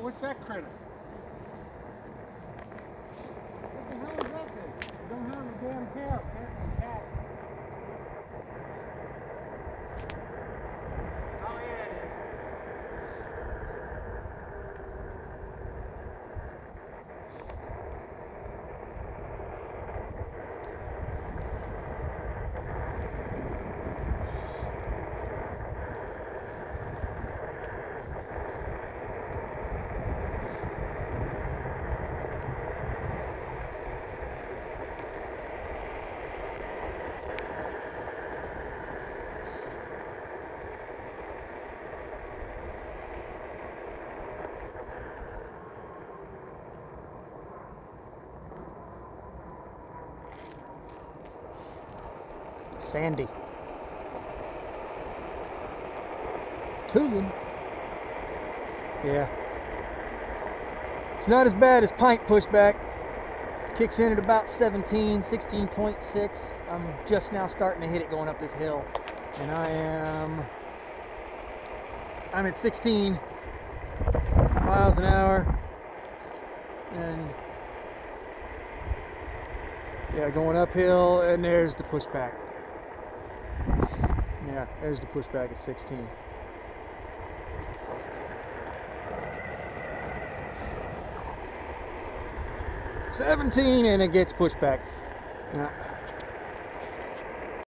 what's that critter? What the hell is that thing? It don't have a damn tail. Can't cat. Oh yeah, it is. Sandy. Tooling. Yeah. It's not as bad as Pint pushback. Kicks in at about 17, 16.6. I'm just now starting to hit it going up this hill. And I'm at 16 miles an hour. And yeah, going uphill, and there's the pushback. Yeah, there's the pushback at 16. $17 and it gets pushed back. Yeah.